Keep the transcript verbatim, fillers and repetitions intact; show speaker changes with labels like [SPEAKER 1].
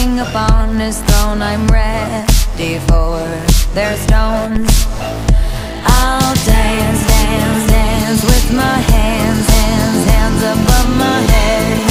[SPEAKER 1] king upon his throne. I'm ready for their stones. I'll dance, dance, dance with my hands, hands, hands above my head.